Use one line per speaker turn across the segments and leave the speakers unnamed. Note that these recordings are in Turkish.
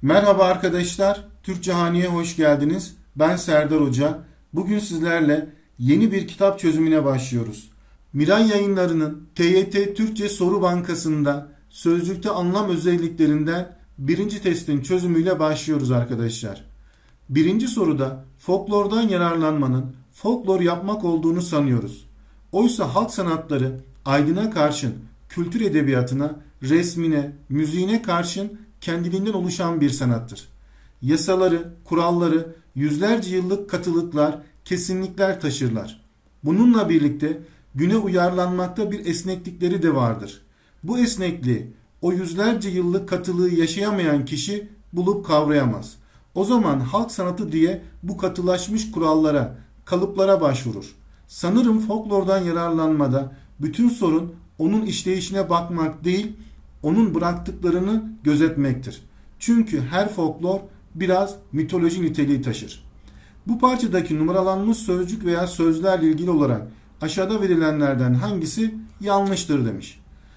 Merhaba arkadaşlar, Türkçe Hani'ye hoş geldiniz. Ben Serdar Hoca. Bugün sizlerle yeni bir kitap çözümüne başlıyoruz. Miray Yayınları'nın TYT Türkçe Soru Bankası'nda sözlükte anlam özelliklerinden birinci testin çözümüyle başlıyoruz arkadaşlar. Birinci soruda folklordan yararlanmanın folklor yapmak olduğunu sanıyoruz. Oysa halk sanatları aydına karşın kültür edebiyatına, resmine, müziğine karşın kendiliğinden oluşan bir sanattır. Yasaları, kuralları, yüzlerce yıllık katılıklar, kesinlikler taşırlar. Bununla birlikte güne uyarlanmakta bir esneklikleri de vardır. Bu esnekliği o yüzlerce yıllık katılığı yaşayamayan kişi bulup kavrayamaz. O zaman halk sanatı diye bu katılaşmış kurallara, kalıplara başvurur. Sanırım folklordan yararlanmada bütün sorun onun işleyişine bakmak değil, onun bıraktıklarını gözetmektir. Çünkü her folklor biraz mitoloji niteliği taşır. Bu parçadaki numaralanmış sözcük veya sözlerle ilgili olarak aşağıda verilenlerden hangisi yanlıştır demiş.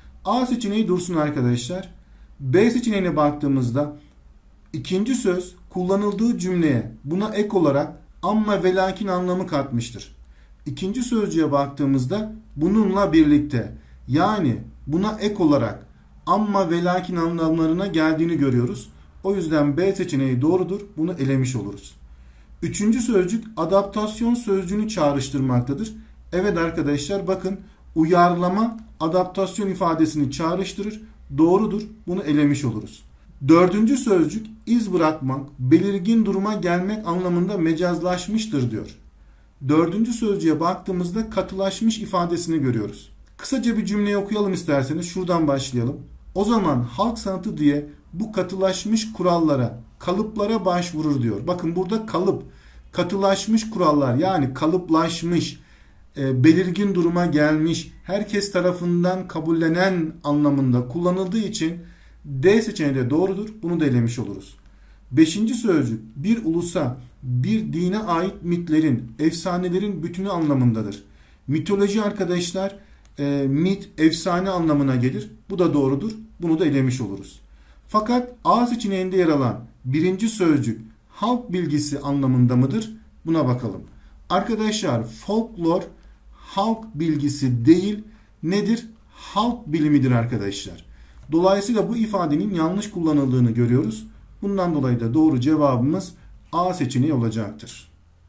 A seçeneği dursun arkadaşlar. B seçeneğine baktığımızda ikinci söz kullanıldığı cümleye buna ek olarak amma ve lakin anlamı katmıştır. İkinci sözcüğe baktığımızda bununla birlikte yani buna ek olarak amma ve lakin anlamlarına geldiğini görüyoruz. O yüzden B seçeneği doğrudur. Bunu elemiş oluruz. Üçüncü sözcük adaptasyon sözcüğünü çağrıştırmaktadır. Evet arkadaşlar bakın uyarlama adaptasyon ifadesini çağrıştırır. Doğrudur. Bunu elemiş oluruz. Dördüncü sözcük iz bırakmak, belirgin duruma gelmek anlamında mecazlaşmıştır diyor. Dördüncü sözcüğe baktığımızda katılaşmış ifadesini görüyoruz. Kısaca bir cümleyi okuyalım isterseniz. Şuradan başlayalım. O zaman halk sanatı diye bu katılaşmış kurallara, kalıplara başvurur diyor. Bakın burada kalıp, katılaşmış kurallar yani kalıplaşmış, belirgin duruma gelmiş, herkes tarafından kabullenen anlamında kullanıldığı için D seçeneği de doğrudur. Bunu da elemiş oluruz. Beşinci sözcük bir ulusa, bir dine ait mitlerin, efsanelerin bütünü anlamındadır. Mitoloji arkadaşlar mit, efsane anlamına gelir. Bu da doğrudur. Bunu da elemiş oluruz. Fakat A seçeneğinde yer alan birinci sözcük halk bilgisi anlamında mıdır? Buna bakalım. Arkadaşlar folklor halk bilgisi değil nedir? Halk bilimidir arkadaşlar. Dolayısıyla bu ifadenin yanlış kullanıldığını görüyoruz. Bundan dolayı da doğru cevabımız A seçeneği olacaktır.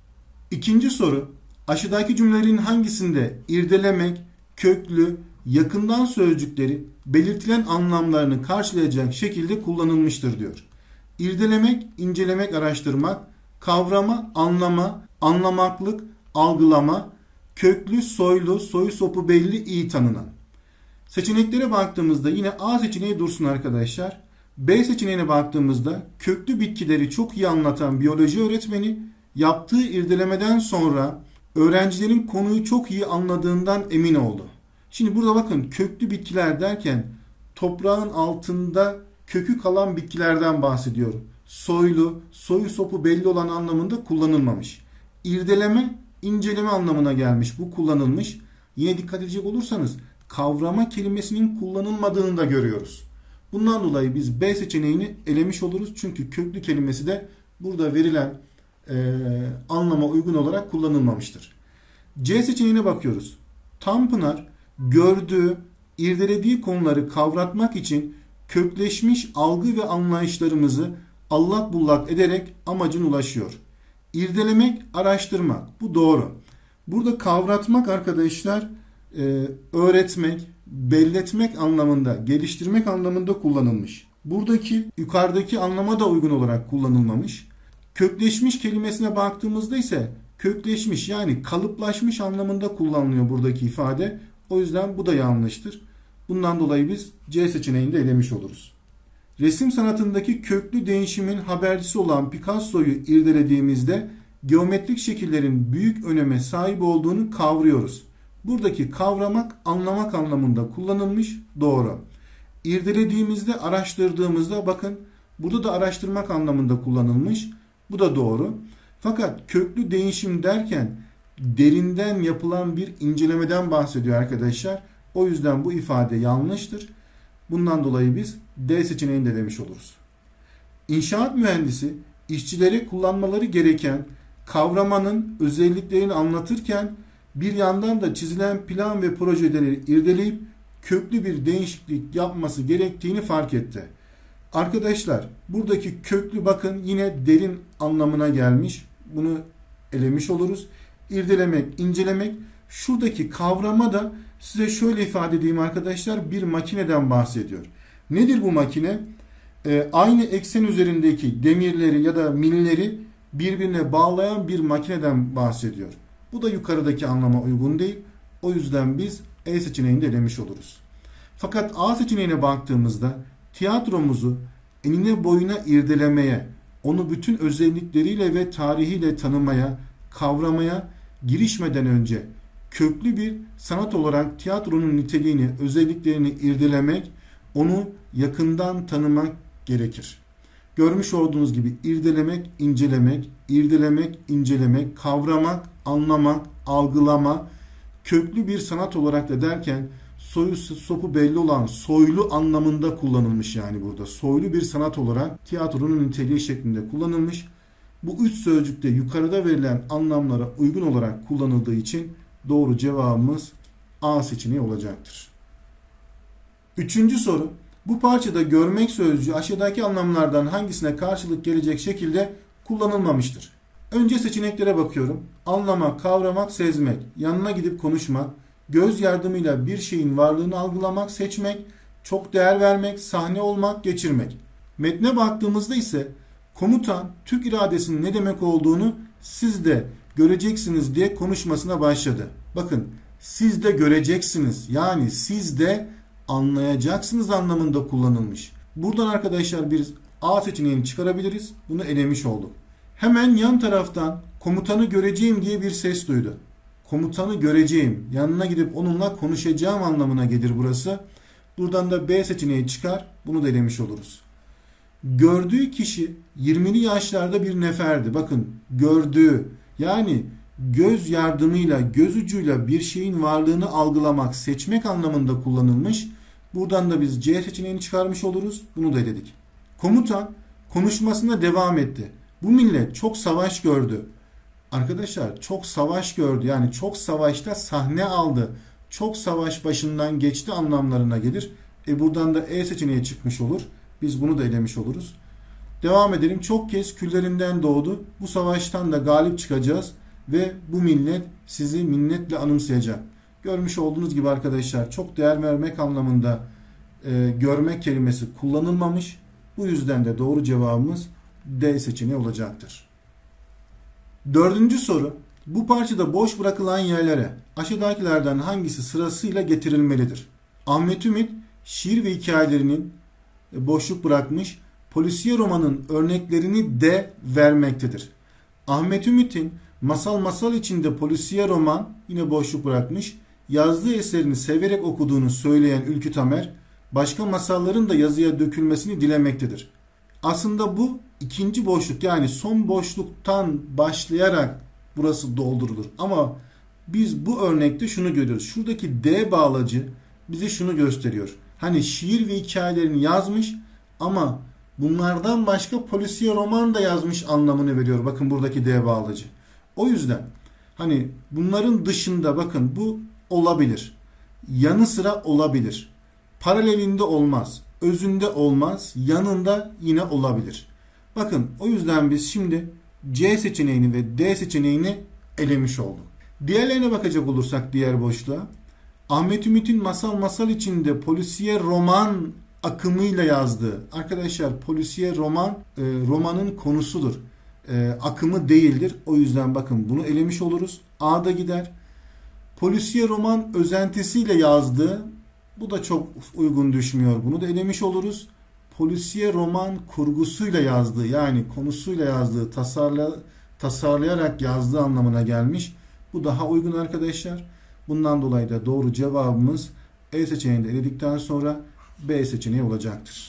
İkinci soru. Aşağıdaki cümlelerin hangisinde irdelemek, köklü, yakından sözcükleri belirtilen anlamlarını karşılayacak şekilde kullanılmıştır diyor. İrdelemek, incelemek, araştırmak, kavrama, anlama, anlamaklık, algılama, köklü, soylu, soyu sopu belli, iyi tanınan. Seçeneklere baktığımızda yine A seçeneği dursun arkadaşlar. B seçeneğine baktığımızda köklü bitkileri çok iyi anlatan biyoloji öğretmeni yaptığı irdelemeden sonra öğrencilerin konuyu çok iyi anladığından emin oldu. Şimdi burada bakın köklü bitkiler derken toprağın altında kökü kalan bitkilerden bahsediyorum. Soylu, soyu sopu belli olan anlamında kullanılmamış. İrdeleme, inceleme anlamına gelmiş. Bu kullanılmış. Yine dikkat edecek olursanız kavrama kelimesinin kullanılmadığını da görüyoruz. Bundan dolayı biz B seçeneğini elemiş oluruz. Çünkü köklü kelimesi de burada verilen anlama uygun olarak kullanılmamıştır. C seçeneğine bakıyoruz. Tanpınar gördüğü, irdelediği konuları kavratmak için kökleşmiş algı ve anlayışlarımızı allak bullak ederek amacına ulaşıyor. İrdelemek, araştırmak. Bu doğru. Burada kavratmak arkadaşlar öğretmek, belletmek anlamında, geliştirmek anlamında kullanılmış. Buradaki yukarıdaki anlama da uygun olarak kullanılmamış. Kökleşmiş kelimesine baktığımızda ise kökleşmiş yani kalıplaşmış anlamında kullanılıyor buradaki ifade. O yüzden bu da yanlıştır. Bundan dolayı biz C seçeneğini de elemiş oluruz. Resim sanatındaki köklü değişimin habercisi olan Picasso'yu irdelediğimizde geometrik şekillerin büyük öneme sahip olduğunu kavruyoruz. Buradaki kavramak, anlamak anlamında kullanılmış, doğru. İrdelediğimizde, araştırdığımızda bakın burada da araştırmak anlamında kullanılmış. Bu da doğru. Fakat köklü değişim derken derinden yapılan bir incelemeden bahsediyor arkadaşlar. O yüzden bu ifade yanlıştır. Bundan dolayı biz D seçeneğini de demiş oluruz. İnşaat mühendisi işçilere kullanmaları gereken kavramanın özelliklerini anlatırken bir yandan da çizilen plan ve projeleri irdeleyip köklü bir değişiklik yapması gerektiğini fark etti. Arkadaşlar buradaki köklü bakın yine derin anlamına gelmiş. Bunu elemiş oluruz. İrdelemek, incelemek. Şuradaki kavrama da size şöyle ifade edeyim arkadaşlar, bir makineden bahsediyor. Nedir bu makine? Aynı eksen üzerindeki demirleri ya da milleri birbirine bağlayan bir makineden bahsediyor. Bu da yukarıdaki anlama uygun değil. O yüzden biz E seçeneğini de elemiş oluruz. Fakat A seçeneğine baktığımızda tiyatromuzu enine boyuna irdelemeye, onu bütün özellikleriyle ve tarihiyle tanımaya, kavramaya girişmeden önce köklü bir sanat olarak tiyatronun niteliğini, özelliklerini irdelemek, onu yakından tanımak gerekir. Görmüş olduğunuz gibi irdelemek, incelemek, irdelemek, incelemek, kavramak, anlamak, algılama, köklü bir sanat olarak da derken soyu sopu belli olan soylu anlamında kullanılmış yani burada. Soylu bir sanat olarak tiyatronun niteliği şeklinde kullanılmış. Bu üç sözcükte yukarıda verilen anlamlara uygun olarak kullanıldığı için doğru cevabımız A seçeneği olacaktır. Üçüncü soru. Bu parçada görmek sözcüğü aşağıdaki anlamlardan hangisine karşılık gelecek şekilde kullanılmamıştır? Önce seçeneklere bakıyorum. Anlamak, kavramak, sezmek, yanına gidip konuşmak, göz yardımıyla bir şeyin varlığını algılamak, seçmek, çok değer vermek, sahne olmak, geçirmek. Metne baktığımızda ise komutan Türk iradesinin ne demek olduğunu siz de göreceksiniz diye konuşmasına başladı. Bakın siz de göreceksiniz, yani siz de anlayacaksınız anlamında kullanılmış. Buradan arkadaşlar bir A seçeneğini çıkarabiliriz. Bunu elemiş olduk. Hemen yan taraftan komutanı göreceğim diye bir ses duydu. Komutanı göreceğim, yanına gidip onunla konuşacağım anlamına gelir burası. Buradan da B seçeneği çıkar. Bunu da elemiş oluruz. Gördüğü kişi 20'li yaşlarda bir neferdi. Bakın gördüğü, yani göz yardımıyla, göz ucuyla bir şeyin varlığını algılamak, seçmek anlamında kullanılmış. Buradan da biz C seçeneğini çıkarmış oluruz. Bunu da eledik. Komutan konuşmasına devam etti. Bu millet çok savaş gördü. Arkadaşlar çok savaş gördü. Yani çok savaşta sahne aldı. Çok savaş başından geçti anlamlarına gelir. Buradan da E seçeneği çıkmış olur. Biz bunu da elemiş oluruz. Devam edelim. Çok kez küllerinden doğdu. Bu savaştan da galip çıkacağız. Ve bu millet sizi minnetle anımsayacak. Görmüş olduğunuz gibi arkadaşlar çok değer vermek anlamında görmek kelimesi kullanılmamış. Bu yüzden de doğru cevabımız D seçeneği olacaktır. Dördüncü soru. Bu parçada boş bırakılan yerlere aşağıdakilerden hangisi sırasıyla getirilmelidir? Ahmet Ümit şiir ve hikayelerinin boşluk bırakmış, polisiye romanın örneklerini de vermektedir. Ahmet Ümit'in masal içinde polisiye roman yine boşluk bırakmış, yazdığı eserini severek okuduğunu söyleyen Ülkü Tamer, başka masalların da yazıya dökülmesini dilemektedir. Aslında bu ikinci boşluk, yani son boşluktan başlayarak burası doldurulur. Ama biz bu örnekte şunu görüyoruz. Şuradaki D bağlacı bize şunu gösteriyor. Hani şiir ve hikayelerini yazmış ama bunlardan başka polisiye roman da yazmış anlamını veriyor. Bakın buradaki D bağlacı. O yüzden hani bunların dışında bakın bu olabilir. Yanı sıra olabilir. Paralelinde olmaz. Özünde olmaz. Yanında yine olabilir. Bakın o yüzden biz şimdi C seçeneğini ve D seçeneğini elemiş olduk. Diğerlerine bakacak olursak diğer boşluğa. Ahmet Ümit'in masal içinde polisiye roman akımıyla yazdığı. Arkadaşlar polisiye roman romanın konusudur. Akımı değildir. O yüzden bakın bunu elemiş oluruz. A'da gider. Polisiye roman özentisiyle yazdığı. Bu da çok uygun düşmüyor. Bunu da elemiş oluruz. Polisiye roman kurgusuyla yazdığı, yani konusuyla yazdığı, tasarlayarak yazdığı anlamına gelmiş. Bu daha uygun arkadaşlar. Bundan dolayı da doğru cevabımız E seçeneğini de eledikten sonra B seçeneği olacaktır.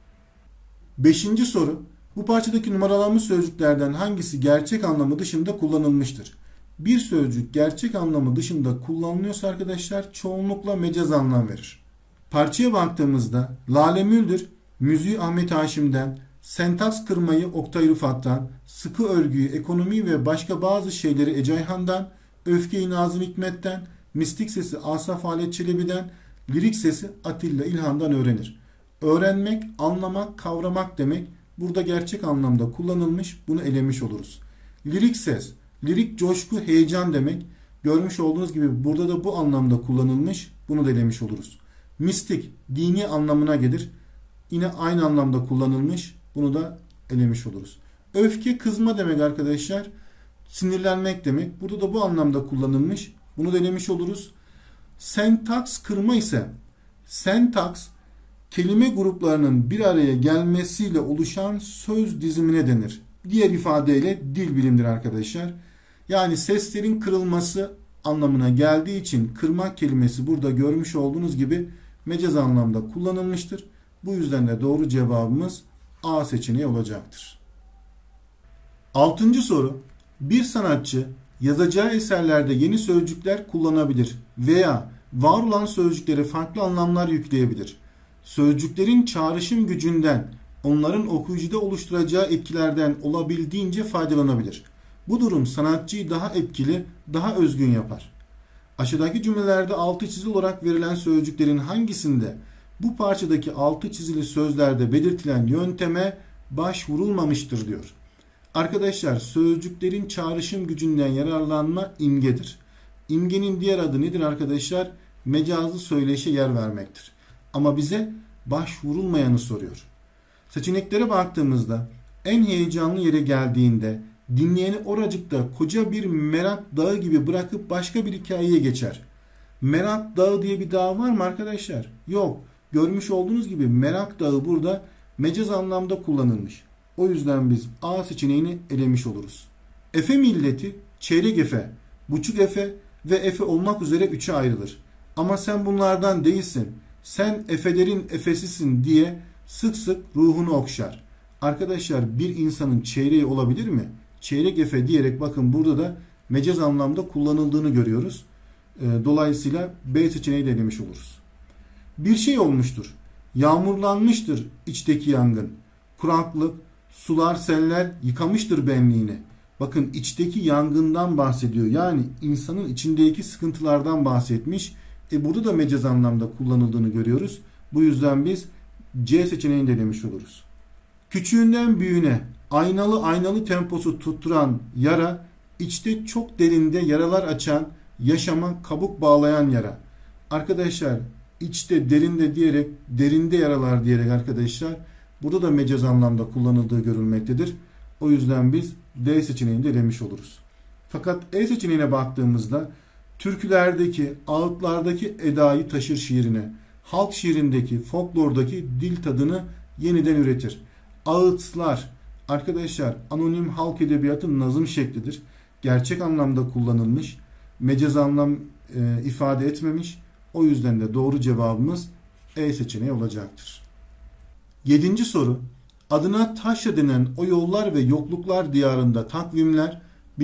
Beşinci soru. Bu parçadaki numaralanmış sözcüklerden hangisi gerçek anlamı dışında kullanılmıştır? Bir sözcük gerçek anlamı dışında kullanılıyorsa arkadaşlar çoğunlukla mecaz anlam verir. Parçaya baktığımızda Lale Müldür müziği Ahmet Haşim'den, sentaks kırmayı Oktay Rıfat'tan, sıkı örgüyü, ekonomiyi ve başka bazı şeyleri Eceyhan'dan, öfkeyi Nazım Hikmet'ten, mistik sesi Asaf Halet Çelebi'den, lirik sesi Atilla İlhan'dan öğrenir. Öğrenmek, anlamak, kavramak demek. Burada gerçek anlamda kullanılmış, bunu elemiş oluruz. Lirik ses, lirik coşku, heyecan demek. Görmüş olduğunuz gibi burada da bu anlamda kullanılmış, bunu da elemiş oluruz. Mistik, dini anlamına gelir. Yine aynı anlamda kullanılmış, bunu da elemiş oluruz. Öfke, kızma demek arkadaşlar. Sinirlenmek demek. Burada da bu anlamda kullanılmış, bunu da elemiş oluruz. Sentaks kırma ise, sentaks kelime gruplarının bir araya gelmesiyle oluşan söz dizimine denir. Diğer ifadeyle dil bilimdir arkadaşlar. Yani seslerin kırılması anlamına geldiği için kırmak kelimesi burada görmüş olduğunuz gibi mecaz anlamda kullanılmıştır. Bu yüzden de doğru cevabımız A seçeneği olacaktır. 6. soru. Bir sanatçı yazacağı eserlerde yeni sözcükler kullanabilir veya var olan sözcüklere farklı anlamlar yükleyebilir. Sözcüklerin çağrışım gücünden, onların okuyucuda oluşturacağı etkilerden olabildiğince faydalanabilir. Bu durum sanatçıyı daha etkili, daha özgün yapar. Aşağıdaki cümlelerde altı çizili olarak verilen sözcüklerin hangisinde bu parçadaki altı çizili sözlerde belirtilen yönteme başvurulmamıştır diyor. Arkadaşlar sözcüklerin çağrışım gücünden yararlanma imgedir. İmgenin diğer adı nedir arkadaşlar? Mecazlı söyleşe yer vermektir. Ama bize başvurulmayanı soruyor. Seçeneklere baktığımızda en heyecanlı yere geldiğinde dinleyeni oracıkta koca bir merak dağı gibi bırakıp başka bir hikayeye geçer. Merak dağı diye bir dağ var mı arkadaşlar? Yok. Görmüş olduğunuz gibi merak dağı burada mecaz anlamda kullanılmış. O yüzden biz A seçeneğini elemiş oluruz. Efe milleti çeyrek efe, buçuk efe ve efe olmak üzere üçe ayrılır. Ama sen bunlardan değilsin. Sen efelerin efesisin diye sık sık ruhunu okşar. Arkadaşlar bir insanın çeyreği olabilir mi? Çeyrek efe diyerek bakın burada da mecaz anlamda kullanıldığını görüyoruz. Dolayısıyla B seçeneği de elemiş oluruz. Bir şey olmuştur. Yağmurlanmıştır içteki yangın. Kuraklık, sular, seller yıkamıştır benliğini. Bakın içteki yangından bahsediyor. Yani insanın içindeki sıkıntılardan bahsetmiş. Burada da mecaz anlamda kullanıldığını görüyoruz. Bu yüzden biz C seçeneğini de demiş oluruz. Küçüğünden büyüğüne aynalı temposu tutturan yara, içte çok derinde yaralar açan, yaşama kabuk bağlayan yara. Arkadaşlar içte derinde diyerek, derinde yaralar diyerek arkadaşlar burada da mecaz anlamda kullanıldığı görülmektedir. O yüzden biz D seçeneğini de demiş oluruz. Fakat E seçeneğine baktığımızda türkülerdeki, ağıtlardaki edayı taşır şiirine, halk şiirindeki, folklordaki dil tadını yeniden üretir. Ağıtlar, arkadaşlar anonim halk edebiyatı nazım şeklidir. Gerçek anlamda kullanılmış, mecaz anlam ifade etmemiş. O yüzden de doğru cevabımız E seçeneği olacaktır. 7. soru. Adına Taşra denen o yollar ve yokluklar diyarında takvimler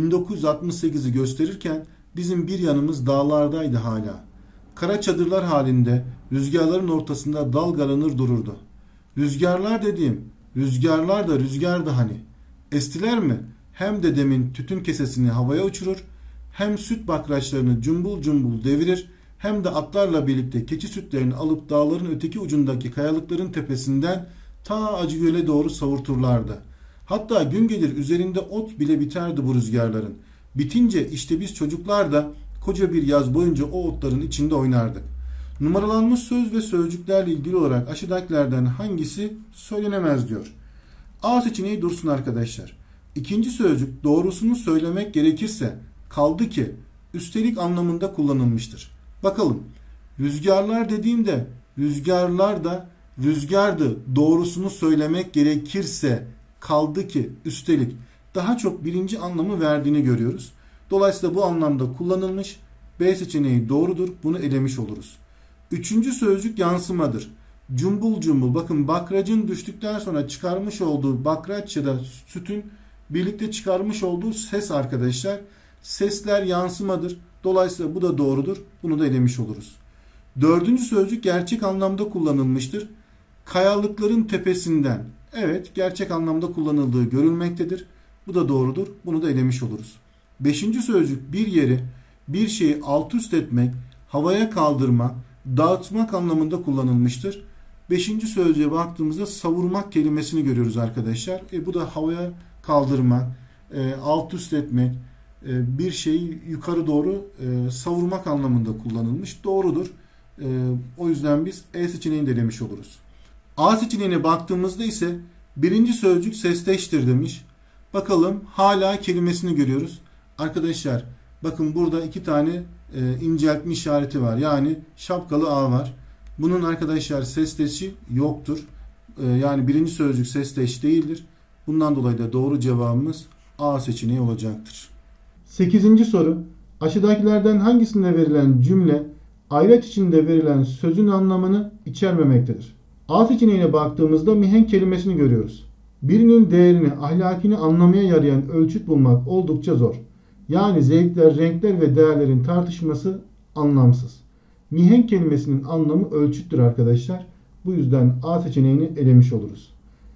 1968'i gösterirken bizim bir yanımız dağlardaydı hala. Kara çadırlar halinde rüzgarların ortasında dalgalanır dururdu. Rüzgarlar dediğim, rüzgarlar da rüzgardı hani. Estiler mi? Hem dedemin tütün kesesini havaya uçurur, hem süt bakraçlarını cumbul cumbul devirir, hem de atlarla birlikte keçi sütlerini alıp dağların öteki ucundaki kayalıkların tepesinden ta Acıgöl'e doğru savurturlardı. Hatta gün gelir üzerinde ot bile biterdi bu rüzgarların. Bitince işte biz çocuklar da koca bir yaz boyunca o otların içinde oynardık. Numaralanmış söz ve sözcüklerle ilgili olarak aşağıdakilerden hangisi söylenemez diyor. A seçeneği dursun arkadaşlar. İkinci sözcük doğrusunu söylemek gerekirse kaldı ki üstelik anlamında kullanılmıştır. Bakalım rüzgarlar dediğimde rüzgarlar da rüzgardı, doğrusunu söylemek gerekirse kaldı ki üstelik daha çok birinci anlamı verdiğini görüyoruz. Dolayısıyla bu anlamda kullanılmış. B seçeneği doğrudur. Bunu elemiş oluruz. Üçüncü sözcük yansımadır. Cumbul cumbul. Bakın bakracın düştükten sonra çıkarmış olduğu bakraç ya da sütün birlikte çıkarmış olduğu ses arkadaşlar. Sesler yansımadır. Dolayısıyla bu da doğrudur. Bunu da elemiş oluruz. Dördüncü sözcük gerçek anlamda kullanılmıştır. Kayalıkların tepesinden. Evet, gerçek anlamda kullanıldığı görülmektedir. Bu da doğrudur. Bunu da elemiş oluruz. Beşinci sözcük bir yeri, bir şeyi alt üst etmek, havaya kaldırmak, dağıtmak anlamında kullanılmıştır. Beşinci sözcüğe baktığımızda savurmak kelimesini görüyoruz arkadaşlar. Bu da havaya kaldırmak, alt üst etmek, bir şeyi yukarı doğru savurmak anlamında kullanılmış. Doğrudur. O yüzden biz E seçeneğini de elemiş oluruz. A seçeneğine baktığımızda ise birinci sözcük sesteştir demiş. Bakalım hala kelimesini görüyoruz. Arkadaşlar bakın burada iki tane inceltme işareti var. Yani şapkalı A var. Bunun arkadaşlar sesteşi yoktur. Yani birinci sözcük sesteş değildir. Bundan dolayı da doğru cevabımız A seçeneği olacaktır. 8. soru. Aşağıdakilerden hangisinde verilen cümle ayraç içinde verilen sözün anlamını içermemektedir? A seçeneğine baktığımızda mihenk kelimesini görüyoruz. Birinin değerini, ahlakini anlamaya yarayan ölçüt bulmak oldukça zor. Yani zevkler, renkler ve değerlerin tartışması anlamsız. Mihenk kelimesinin anlamı ölçüttür arkadaşlar. Bu yüzden A seçeneğini elemiş oluruz.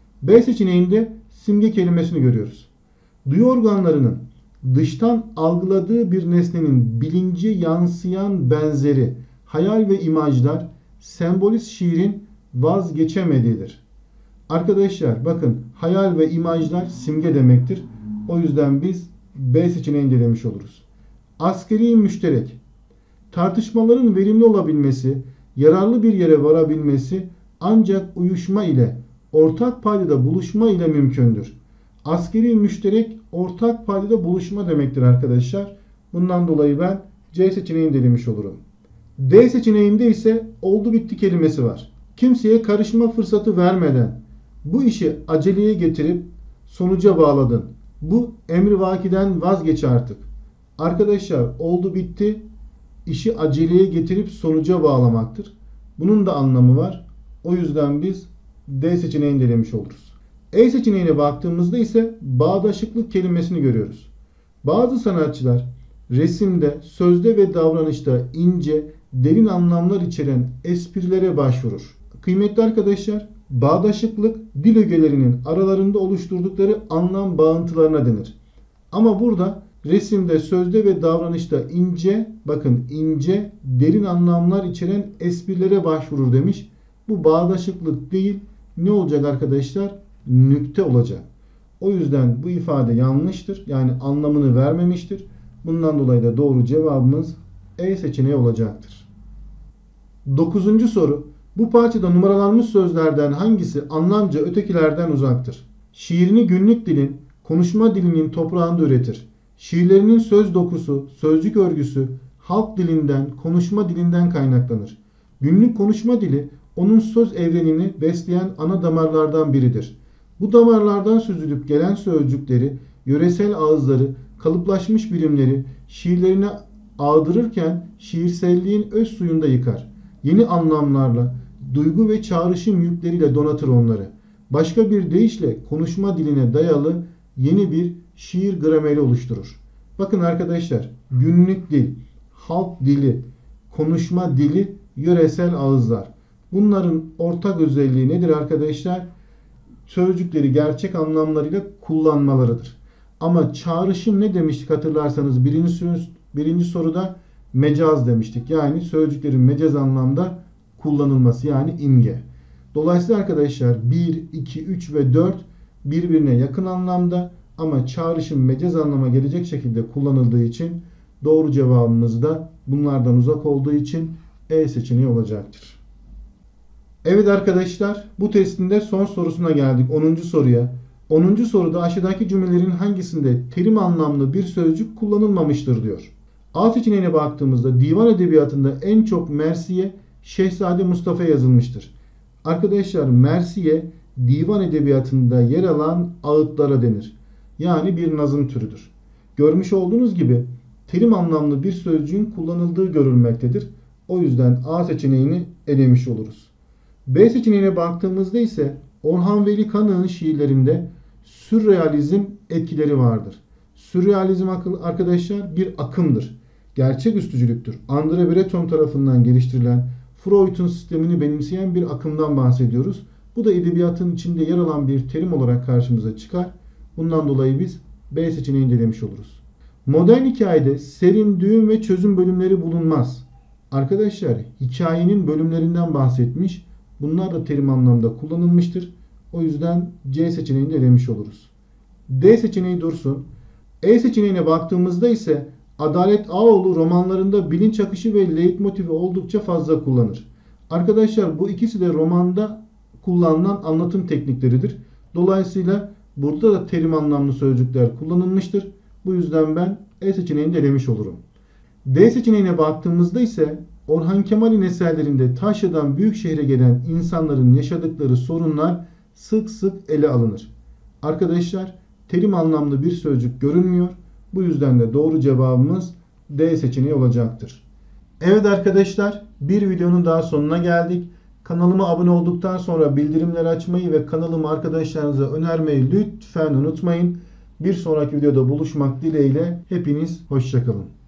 B seçeneğinde simge kelimesini görüyoruz. Duyu organlarının dıştan algıladığı bir nesnenin bilince yansıyan benzeri, hayal ve imajlar sembolist şiirin vazgeçemediğidir. Arkadaşlar bakın hayal ve imajlar simge demektir. O yüzden biz B seçeneğini elemiş oluruz. Askeri müşterek. Tartışmaların verimli olabilmesi, yararlı bir yere varabilmesi ancak uyuşma ile, ortak paydada buluşma ile mümkündür. Askeri müşterek ortak paydada buluşma demektir arkadaşlar. Bundan dolayı ben C seçeneğini elemiş olurum. D seçeneğinde ise oldu bitti kelimesi var. Kimseye karışma fırsatı vermeden bu işi aceleye getirip sonuca bağladın. Bu emrivakiden vazgeç artık. Arkadaşlar oldu bitti işi aceleye getirip sonuca bağlamaktır. Bunun da anlamı var. O yüzden biz D seçeneğini elemiş oluruz. E seçeneğine baktığımızda ise bağdaşıklık kelimesini görüyoruz. Bazı sanatçılar resimde, sözde ve davranışta ince, derin anlamlar içeren esprilere başvurur. Kıymetli arkadaşlar, bağdaşıklık dil ögelerinin aralarında oluşturdukları anlam bağıntılarına denir. Ama burada resimde, sözde ve davranışta ince, bakın ince, derin anlamlar içeren esprilere başvurur demiş. Bu bağdaşıklık değil, ne olacak arkadaşlar? Nükte olacak. O yüzden bu ifade yanlıştır. Yani anlamını vermemiştir. Bundan dolayı da doğru cevabımız E seçeneği olacaktır. 9. soru. Bu parçada numaralanmış sözlerden hangisi anlamca ötekilerden uzaktır? Şiirini günlük dilin, konuşma dilinin toprağında üretir. Şiirlerinin söz dokusu, sözcük örgüsü halk dilinden, konuşma dilinden kaynaklanır. Günlük konuşma dili onun söz evrenini besleyen ana damarlardan biridir. Bu damarlardan süzülüp gelen sözcükleri, yöresel ağızları, kalıplaşmış birimleri şiirlerine ağdırırken şiirselliğin öz suyunda yıkar. Yeni anlamlarla, duygu ve çağrışım yükleriyle donatır onları. Başka bir deyişle konuşma diline dayalı yeni bir şiir grameri oluşturur. Bakın arkadaşlar, günlük dil, halk dili, konuşma dili, yöresel ağızlar. Bunların ortak özelliği nedir arkadaşlar? Sözcükleri gerçek anlamlarıyla kullanmalarıdır. Ama çağrışım ne demiştik hatırlarsanız birinci soruda mecaz demiştik. Yani sözcüklerin mecaz anlamda kullanılması, yani imge. Dolayısıyla arkadaşlar 1, 2, 3 ve 4 birbirine yakın anlamda ama çağrışım mecaz anlama gelecek şekilde kullanıldığı için doğru cevabımız da bunlardan uzak olduğu için E seçeneği olacaktır. Evet arkadaşlar, bu testin de son sorusuna geldik. 10. soruya. 10. soruda aşağıdaki cümlelerin hangisinde terim anlamlı bir sözcük kullanılmamıştır diyor. A seçeneğine baktığımızda divan edebiyatında en çok Mersiye Şehzade Mustafa yazılmıştır. Arkadaşlar Mersiye divan edebiyatında yer alan ağıtlara denir. Yani bir nazım türüdür. Görmüş olduğunuz gibi terim anlamlı bir sözcüğün kullanıldığı görülmektedir. O yüzden A seçeneğini elemiş oluruz. B seçeneğine baktığımızda ise Orhan Veli Kanık'ın şiirlerinde sürrealizm etkileri vardır. Sürrealizm arkadaşlar bir akımdır. Gerçek üstücülüktür. André Breton tarafından geliştirilen Freud'un sistemini benimseyen bir akımdan bahsediyoruz. Bu da edebiyatın içinde yer alan bir terim olarak karşımıza çıkar. Bundan dolayı biz B seçeneğini elemiş oluruz. Modern hikayede serin, düğüm ve çözüm bölümleri bulunmaz. Arkadaşlar hikayenin bölümlerinden bahsetmiş. Bunlar da terim anlamda kullanılmıştır. O yüzden C seçeneğini elemiş oluruz. D seçeneği dursun. E seçeneğine baktığımızda ise Adalet Ağoğlu romanlarında bilinç akışı ve leitmotifi oldukça fazla kullanır. Arkadaşlar bu ikisi de romanda kullanılan anlatım teknikleridir. Dolayısıyla burada da terim anlamlı sözcükler kullanılmıştır. Bu yüzden ben E seçeneğini de elemiş olurum. D seçeneğine baktığımızda ise Orhan Kemal'in eserlerinde Taşya'dan büyük şehre gelen insanların yaşadıkları sorunlar sık sık ele alınır. Arkadaşlar terim anlamlı bir sözcük görünmüyor. Bu yüzden de doğru cevabımız D seçeneği olacaktır. Evet arkadaşlar, bir videonun daha sonuna geldik. Kanalıma abone olduktan sonra bildirimleri açmayı ve kanalımı arkadaşlarınıza önermeyi lütfen unutmayın. Bir sonraki videoda buluşmak dileğiyle hepiniz hoşça kalın.